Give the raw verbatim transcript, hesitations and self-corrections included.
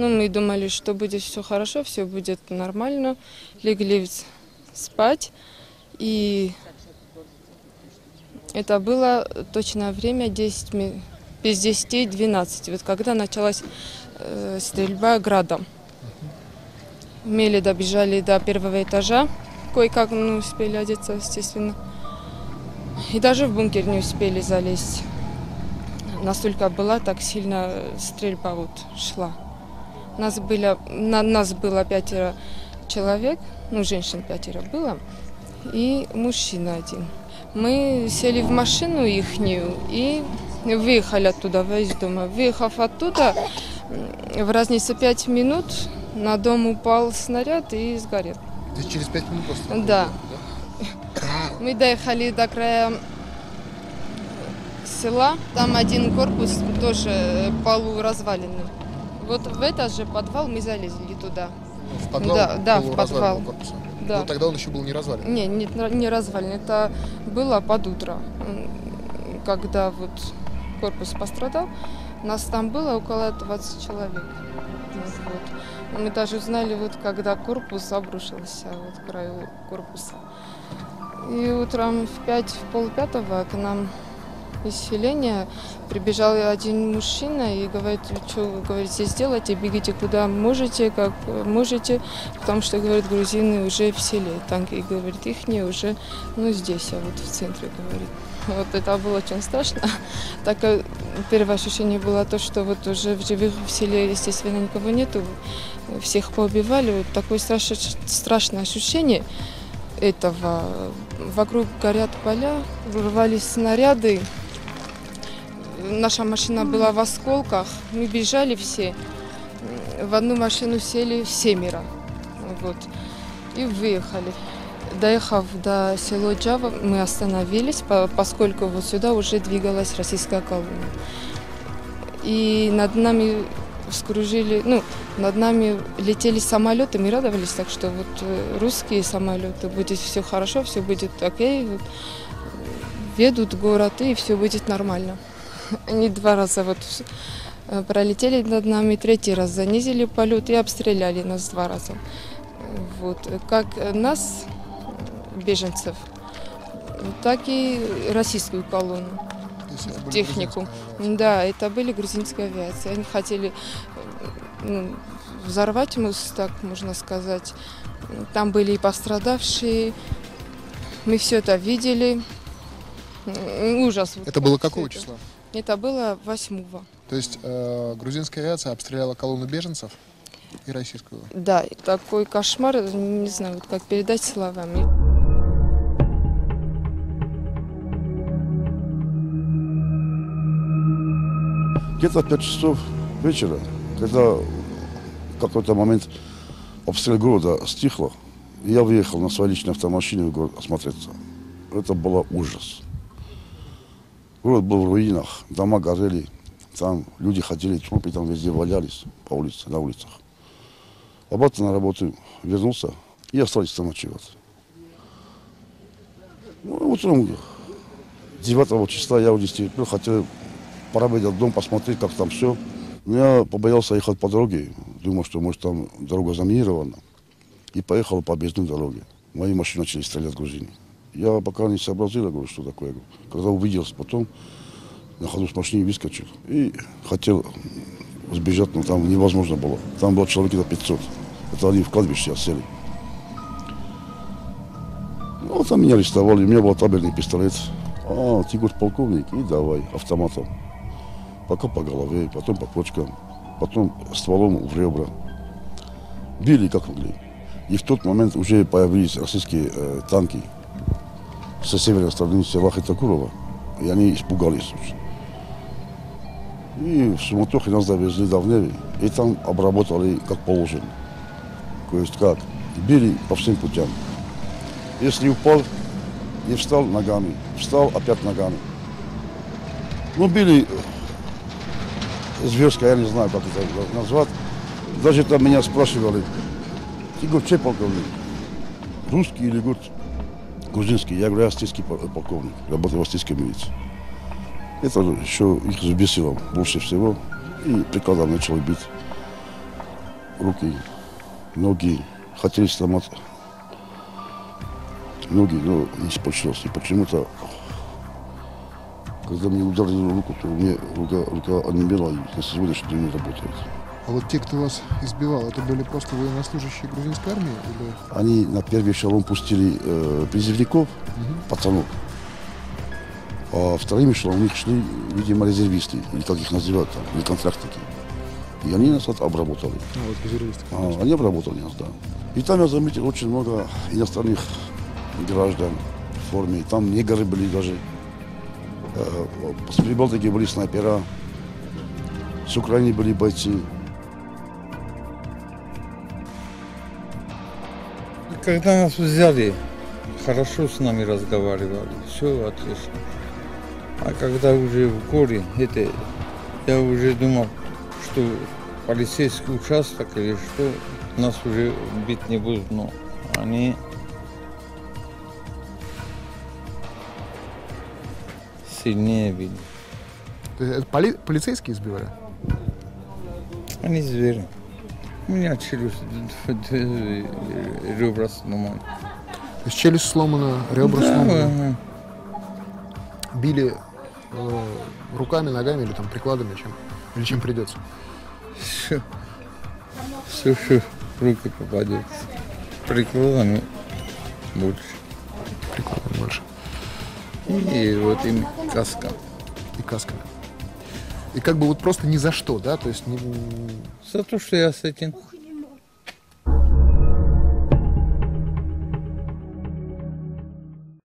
Ну, мы думали, что будет все хорошо, все будет нормально. Легли спать. И это было точное время десять, без десяти двенадцать. Вот когда началась э, стрельба градом. Мы еле добежали до первого этажа. Кое-как ну, успели одеться, естественно. И даже в бункер не успели залезть. Настолько была так сильно стрельба вот шла. Нас было, на, нас было пятеро человек, ну женщин пятеро было, и мужчина один. Мы сели в машину ихнюю и выехали оттуда, из дома. Выехав оттуда, в разнице пять минут на дом упал снаряд и сгорел. То есть через пять минут просто? Да. да. Мы доехали до края села, там один корпус тоже полуразваленный. Вот в этот же подвал мы залезли туда. В подвал? Да, да, в подвал. Корпуса. Да. Но тогда он еще был не развален? Не, не, не развален. Это было под утро, когда вот корпус пострадал. Нас там было около двадцати человек. Вот. Мы даже узнали, вот, когда корпус обрушился, вот к краю корпуса. И утром в пять, в полпятого к нам из селения прибежал один мужчина и говорит, что вы говорите, сделайте, бегите куда можете, как можете, потому что, говорит, грузины уже в селе, танки, говорит, ихние уже, ну, здесь, а вот в центре, говорит. Вот это было очень страшно. Такое первое ощущение было то, что вот уже в живых в селе, естественно, никого нету, всех поубивали, вот такое страшное, страшное ощущение этого. Вокруг горят поля, вырвались снаряды. Наша машина была в осколках, мы бежали все. В одну машину сели семеро. Вот, и выехали. Доехав до села Джава, мы остановились, поскольку вот сюда уже двигалась российская колонна. И над нами вскружили, ну, над нами летели самолеты, мы радовались, так что вот русские самолеты, будет все хорошо, все будет окей, вот, ведут город и все будет нормально. Они два раза вот пролетели над нами, третий раз занизили полет и обстреляли нас два раза. Вот. Как нас, беженцев, так и российскую колонну, технику. Да, это были грузинские авиации. Они хотели ну, взорвать мост, так можно сказать. Там были и пострадавшие. Мы все это видели. Ужас. Это было какого числа? Это было восьмого. То есть э, грузинская авиация обстреляла колонну беженцев и российскую? Да, такой кошмар, не знаю, как передать словами. Где-то в пять часов вечера, когда в какой-то момент обстрел города стихло, я выехал на своей личной автомашине в город осмотреться. Это был ужас. Город был в руинах, дома горели, там люди ходили, трупы там везде валялись по улице, на улицах. Обратно на работу вернулся и остались там ночевать. Ну, утром девятого числа я уже действительно хотел проведать дом, посмотреть, как там все. Но я побоялся ехать по дороге, думал, что может там дорога заминирована. И поехал по объездной дороге. Мои машины начали стрелять в грузине. Я пока не сообразил, я говорю, что такое. Когда увиделся потом, на ходу с машины выскочил и хотел сбежать, но там невозможно было. Там было человек до пятьсот. Это они в кладбище сели. Ну, там меня арестовали, у меня был табельный пистолет. А, ты, говорит, полковник, и давай, автоматом. Пока по голове, потом по почкам, потом стволом в ребра. Били как могли. И в тот момент уже появились российские э, танки со северной стороны села Хитакурова, и они испугались. И в суматохе нас довезли до Вневи, и там обработали как положено. То есть как? Били по всем путям. Если упал, не встал ногами, встал опять ногами. Ну, били зверско, я не знаю, как это назвать. Даже там меня спрашивали, ты, говорит, чей полковник? Русский или, говорит, грузинский? Я говорю, я астийский полковник, работаю в астийской милиции. Это еще их взбесило больше всего, и прикладом начали бить. руки, ноги. Хотели сломать ноги, но не получилось. И почему-то, когда мне ударили руку, то у меня рука, рука онемела, и на сегодняшний день не работает. А вот те, кто вас избивал, это были просто военнослужащие грузинской армии? Или... Они на первый эшелон пустили э, призывников, Мгм. пацанов. А вторым эшелоном у них шли, видимо, резервисты, или как их называют там, или контрактники. И они нас вот обработали. Ну, вот резервисты, А, конечно. они обработали нас, да. И там я заметил очень много иностранных граждан в форме. И там негры были даже. Э, С Прибалтики были снайпера. С Украины были бойцы. Когда нас взяли, хорошо с нами разговаривали, все отлично. А когда уже в горе, это, я уже думал, что полицейский участок или что, нас уже бить не будут, но они сильнее били. То есть это поли- полицейские избивали? Они звери. У меня челюсть, ребра сломаны. То есть челюсть сломана, ребра Да, сломаны. ага. Били э, руками, ногами или там прикладами, чем? Или чем придется? Все, все, что в руки попадет. Прикладами больше. Прикладами больше. И вот им каска. И касками. И как бы вот просто ни за что, да? То есть не... За то, что я с этим